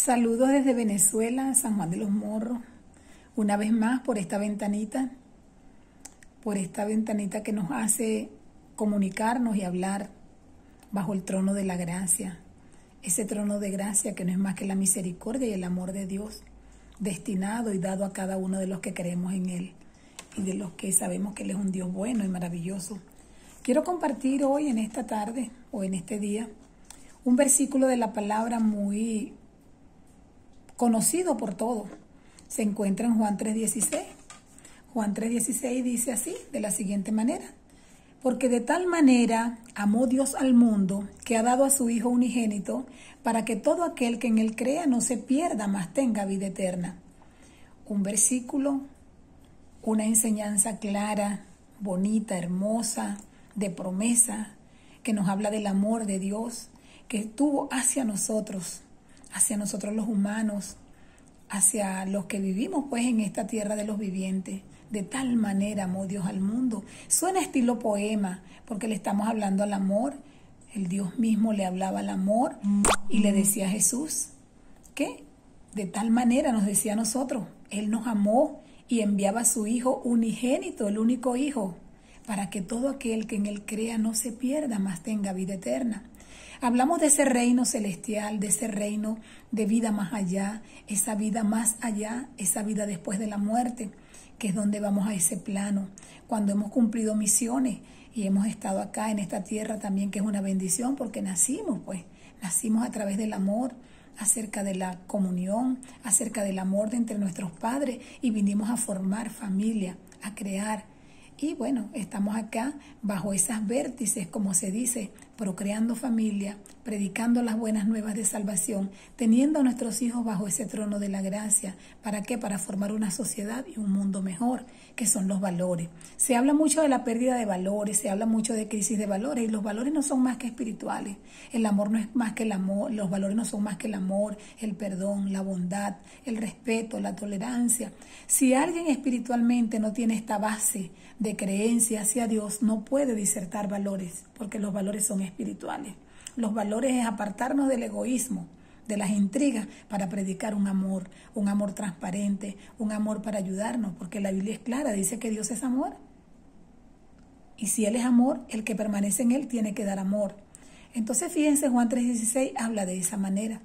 Saludos desde Venezuela, San Juan de los Morros, una vez más por esta ventanita que nos hace comunicarnos y hablar bajo el trono de la gracia. Ese trono de gracia que no es más que la misericordia y el amor de Dios, destinado y dado a cada uno de los que creemos en Él y de los que sabemos que Él es un Dios bueno y maravilloso. Quiero compartir hoy, en esta tarde o en este día, un versículo de la palabra muy conocido por todos. Se encuentra en Juan 3:16. Juan 3:16 dice así, de la siguiente manera: porque de tal manera amó Dios al mundo, que ha dado a su Hijo unigénito, para que todo aquel que en Él crea no se pierda, mas tenga vida eterna. Un versículo, una enseñanza clara, bonita, hermosa, de promesa, que nos habla del amor de Dios, que tuvo hacia nosotros los humanos, hacia los que vivimos pues en esta tierra de los vivientes. De tal manera amó Dios al mundo. Suena estilo poema, porque le estamos hablando al amor. El Dios mismo le hablaba al amor y le decía a Jesús que de tal manera nos decía a nosotros, Él nos amó y enviaba a su Hijo unigénito, el único Hijo, para que todo aquel que en Él crea no se pierda, mas tenga vida eterna. Hablamos de ese reino celestial, de ese reino de vida más allá, esa vida después de la muerte, que es donde vamos a ese plano, cuando hemos cumplido misiones y hemos estado acá en esta tierra también, que es una bendición, porque nacimos a través del amor, acerca de la comunión, acerca del amor de entre nuestros padres, y vinimos a formar familia, a crear. Y bueno, estamos acá bajo esas vértices, como se dice, procreando familia, predicando las buenas nuevas de salvación, teniendo a nuestros hijos bajo ese trono de la gracia. ¿Para qué? Para formar una sociedad y un mundo mejor, que son los valores. Se habla mucho de la pérdida de valores, se habla mucho de crisis de valores, y los valores no son más que espirituales. El amor no es más que el amor, los valores no son más que el amor, el perdón, la bondad, el respeto, la tolerancia. Si alguien espiritualmente no tiene esta base de creencia hacia Dios, no puede disertar valores, porque los valores son espirituales. Los valores es apartarnos del egoísmo, de las intrigas, para predicar un amor transparente, un amor para ayudarnos, porque la Biblia es clara, dice que Dios es amor. Y si Él es amor, el que permanece en Él tiene que dar amor. Entonces fíjense, Juan 3:16 habla de esa manera.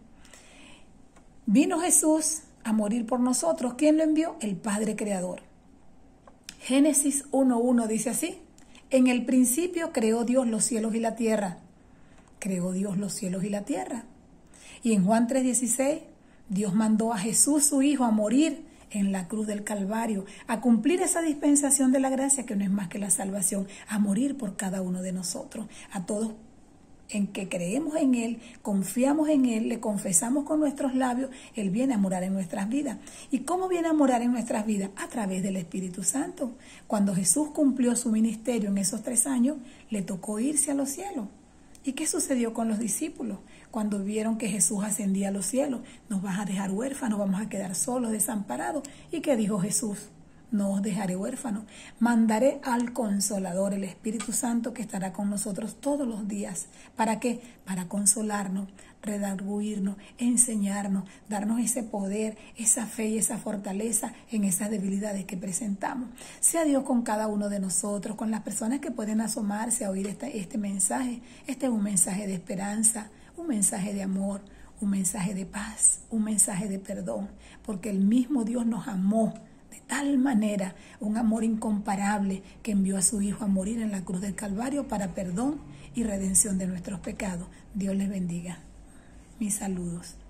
Vino Jesús a morir por nosotros. ¿Quién lo envió? El Padre Creador. Génesis 1:1 dice así: en el principio creó Dios los cielos y la tierra. Creó Dios los cielos y la tierra. Y en Juan 3:16, Dios mandó a Jesús, su Hijo, a morir en la cruz del Calvario, a cumplir esa dispensación de la gracia, que no es más que la salvación, a morir por cada uno de nosotros, a todos en que creemos en Él, confiamos en Él, le confesamos con nuestros labios, Él viene a morar en nuestras vidas. ¿Y cómo viene a morar en nuestras vidas? A través del Espíritu Santo. Cuando Jesús cumplió su ministerio en esos 3 años, le tocó irse a los cielos. ¿Y qué sucedió con los discípulos? Cuando vieron que Jesús ascendía a los cielos, nos vas a dejar huérfanos, vamos a quedar solos, desamparados. ¿Y qué dijo Jesús? No os dejaré huérfanos, mandaré al Consolador, el Espíritu Santo, que estará con nosotros todos los días. ¿Para qué? Para consolarnos, redarguirnos, enseñarnos, darnos ese poder, esa fe y esa fortaleza en esas debilidades que presentamos. Sea Dios con cada uno de nosotros, con las personas que pueden asomarse a oír este mensaje. Este es un mensaje de esperanza, un mensaje de amor, un mensaje de paz, un mensaje de perdón, porque el mismo Dios nos amó de tal manera, un amor incomparable, que envió a su Hijo a morir en la cruz del Calvario para perdón y redención de nuestros pecados. Dios les bendiga. Mis saludos.